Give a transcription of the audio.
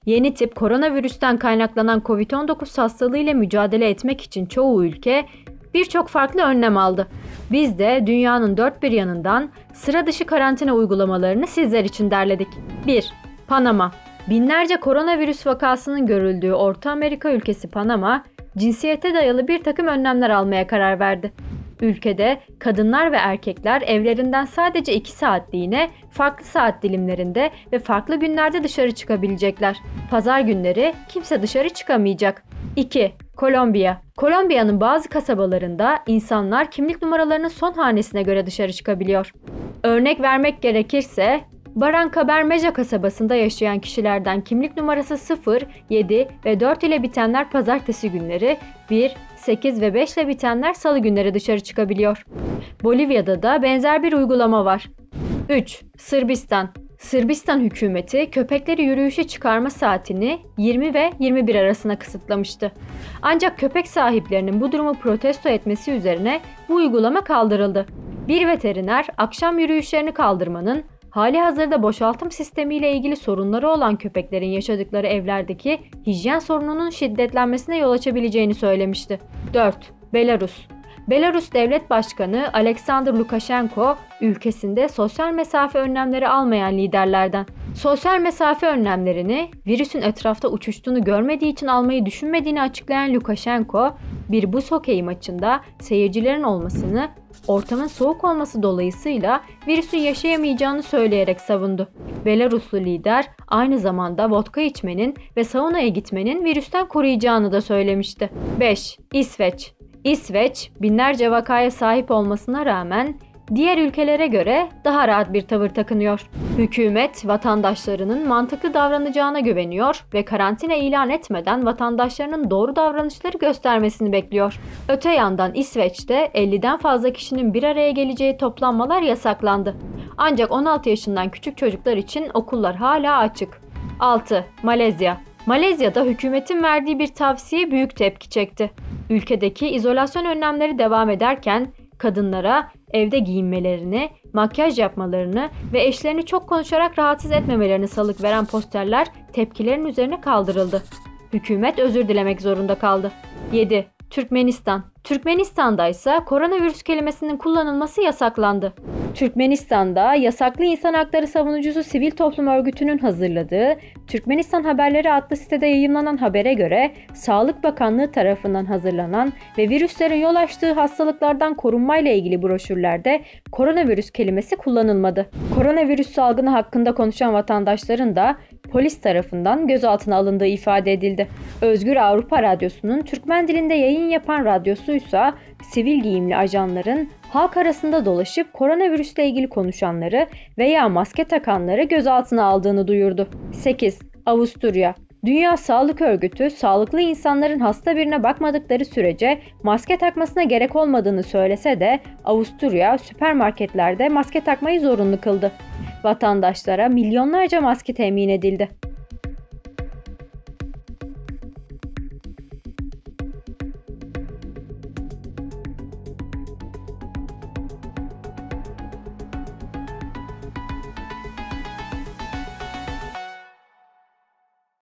Yeni tip koronavirüsten kaynaklanan COVID-19 hastalığı ile mücadele etmek için çoğu ülke birçok farklı önlem aldı. Biz de dünyanın dört bir yanından sıra dışı karantina uygulamalarını sizler için derledik. 1. Panama. Binlerce koronavirüs vakasının görüldüğü Orta Amerika ülkesi Panama, cinsiyete dayalı bir takım önlemler almaya karar verdi. Ülkede kadınlar ve erkekler evlerinden sadece 2 saatliğine farklı saat dilimlerinde ve farklı günlerde dışarı çıkabilecekler. Pazar günleri kimse dışarı çıkamayacak. 2. Kolombiya. Kolombiya'nın bazı kasabalarında insanlar kimlik numaralarının son hanesine göre dışarı çıkabiliyor. Örnek vermek gerekirse, Barrancabermeja kasabasında yaşayan kişilerden kimlik numarası 0, 7 ve 4 ile bitenler pazartesi günleri, 1, 8 ve 5 ile bitenler salı günleri dışarı çıkabiliyor. Bolivya'da da benzer bir uygulama var. 3. Sırbistan. Sırbistan hükümeti köpekleri yürüyüşe çıkarma saatini 20 ve 21 arasına kısıtlamıştı. Ancak köpek sahiplerinin bu durumu protesto etmesi üzerine bu uygulama kaldırıldı. Bir veteriner akşam yürüyüşlerini kaldırmanın halihazırda boşaltım sistemiyle ilgili sorunları olan köpeklerin yaşadıkları evlerdeki hijyen sorununun şiddetlenmesine yol açabileceğini söylemişti. 4. Belarus. Belarus Devlet Başkanı Alexander Lukashenko, ülkesinde sosyal mesafe önlemleri almayan liderlerden. Sosyal mesafe önlemlerini virüsün etrafta uçuştuğunu görmediği için almayı düşünmediğini açıklayan Lukashenko, bir buz hokeyi maçında seyircilerin olmasını, ortamın soğuk olması dolayısıyla virüsün yaşayamayacağını söyleyerek savundu. Belaruslu lider aynı zamanda vodka içmenin ve saunaya gitmenin virüsten koruyacağını da söylemişti. 5. İsveç. İsveç, binlerce vakaya sahip olmasına rağmen diğer ülkelere göre daha rahat bir tavır takınıyor. Hükümet, vatandaşlarının mantıklı davranacağına güveniyor ve karantina ilan etmeden vatandaşlarının doğru davranışları göstermesini bekliyor. Öte yandan İsveç'te 50'den fazla kişinin bir araya geleceği toplanmalar yasaklandı. Ancak 16 yaşından küçük çocuklar için okullar hala açık. 6. Malezya. Malezya'da hükümetin verdiği bir tavsiye büyük tepki çekti. Ülkedeki izolasyon önlemleri devam ederken kadınlara evde giyinmelerini, makyaj yapmalarını ve eşlerini çok konuşarak rahatsız etmemelerini salık veren posterler tepkilerin üzerine kaldırıldı. Hükümet özür dilemek zorunda kaldı. 7. Türkmenistan. Türkmenistan'da ise koronavirüs kelimesinin kullanılması yasaklandı. Türkmenistan'da yasaklı insan hakları savunucusu sivil toplum örgütünün hazırladığı Türkmenistan Haberleri adlı sitede yayımlanan habere göre Sağlık Bakanlığı tarafından hazırlanan ve virüslerin yol açtığı hastalıklardan korunmayla ilgili broşürlerde koronavirüs kelimesi kullanılmadı. Koronavirüs salgını hakkında konuşan vatandaşların da polis tarafından gözaltına alındığı ifade edildi. Özgür Avrupa Radyosu'nun Türkmen dilinde yayın yapan radyosuysa sivil giyimli ajanların halk arasında dolaşıp koronavirüsle ilgili konuşanları veya maske takanları gözaltına aldığını duyurdu. 8. Avusturya. Dünya Sağlık Örgütü, sağlıklı insanların hasta birine bakmadıkları sürece maske takmasına gerek olmadığını söylese de Avusturya süpermarketlerde maske takmayı zorunlu kıldı. Vatandaşlara milyonlarca maske temin edildi.